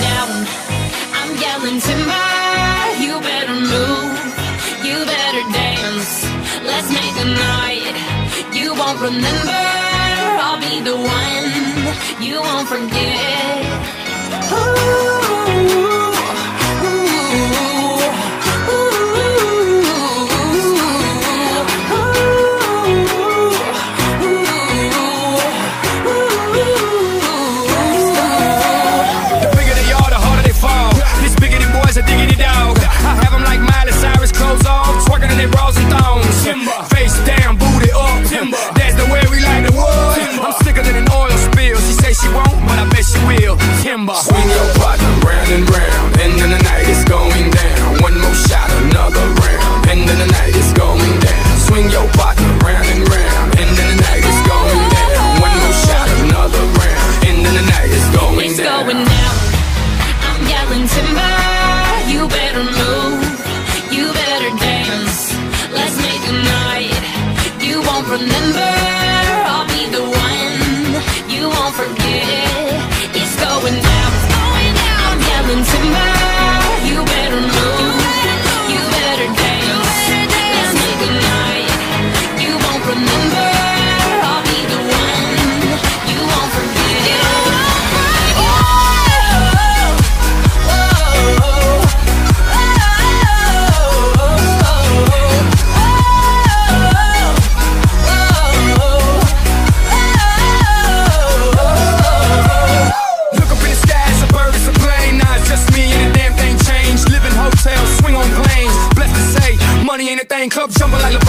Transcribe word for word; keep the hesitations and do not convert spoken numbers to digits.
down. I'm yelling timber, you better move, you better dance. Let's make a night you won't remember. I'll be the one you won't forget. Ooh. They bras and thongs, timber. Face down, booty up, timber. That's the way we like the wood. Timber. I'm sicker than an oil spill. She say she won't, but I bet she will. Timber. Swing your partner round and round, and then the night is going down. One more shot, another round, and then the night is going down. Swing your partner round and round, and then the night is going down. One more shot, another round, and then the night is going it's down. Going down. I'm yelling timber, you better move, you better dance. Let's make a night you won't remember. I'll be the one you won't forget. It's going down, it's going down. I'm yelling timber, you better move, you better dance. Let's make a night you won't remember. I'll be the one you won't forget. Money ain't a thing, club jumping like